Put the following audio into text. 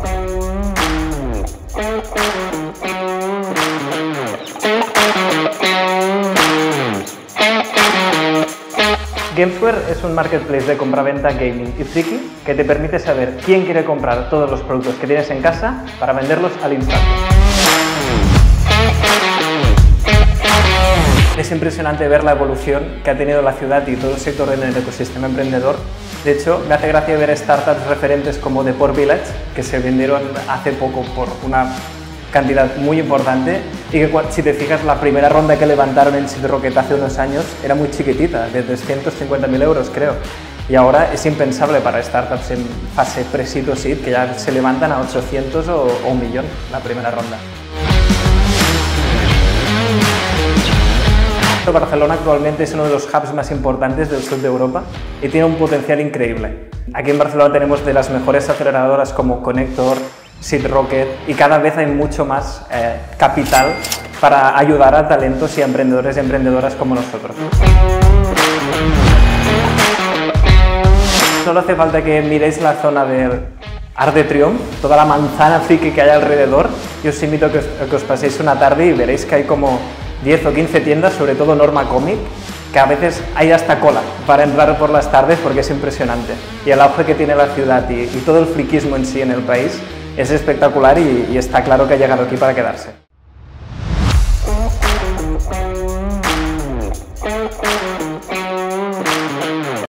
Gamesware es un marketplace de compraventa gaming y friki que te permite saber quién quiere comprar todos los productos que tienes en casa para venderlos al instante. Es impresionante ver la evolución que ha tenido la ciudad y todo el sector en el ecosistema emprendedor. De hecho, me hace gracia ver startups referentes como The Port Village, que se vendieron hace poco por una cantidad muy importante y que, si te fijas, la primera ronda que levantaron en Seed Rocket hace unos años era muy chiquitita, de 350.000 euros creo, y ahora es impensable para startups en fase pre-seed o seed que ya se levantan a 800 o 1 millón la primera ronda. Barcelona actualmente es uno de los hubs más importantes del sur de Europa y tiene un potencial increíble. Aquí en Barcelona tenemos de las mejores aceleradoras como Connector, Seed Rocket, y cada vez hay mucho más capital para ayudar a talentos y a emprendedores y emprendedoras como nosotros. Solo hace falta que miréis la zona del Arc de Triomf, toda la manzana friki que hay alrededor, y os invito a que os paséis una tarde y veréis que hay como 10 o 15 tiendas, sobre todo Norma Comic, que a veces hay hasta cola para entrar por las tardes porque es impresionante. Y el auge que tiene la ciudad y todo el friquismo en sí en el país es espectacular y está claro que ha llegado aquí para quedarse.